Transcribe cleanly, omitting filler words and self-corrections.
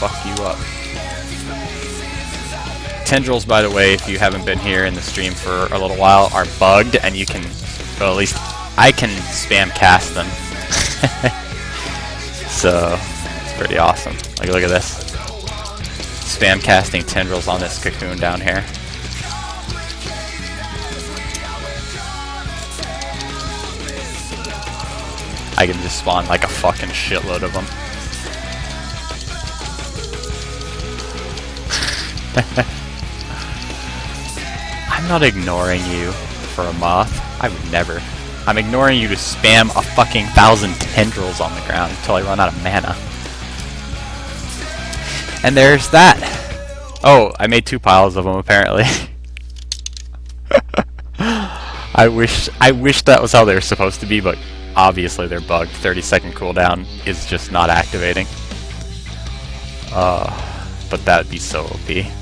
fuck you up. Tendrils, by the way, if you haven't been here in the stream for a little while, are bugged, and you can, well, at least I can spam cast them. So, it's pretty awesome. Like, look at this. Spam casting tendrils on this cocoon down here. I can just spawn like a fucking shitload of them. I'm not ignoring you for a moth. I would never. I'm ignoring you to spam a fucking 1,000 tendrils on the ground until I run out of mana. And there's that. Oh, I made 2 piles of them apparently. I wish that was how they were supposed to be, but obviously they're bugged. 30-second cooldown is just not activating. But that would be so OP.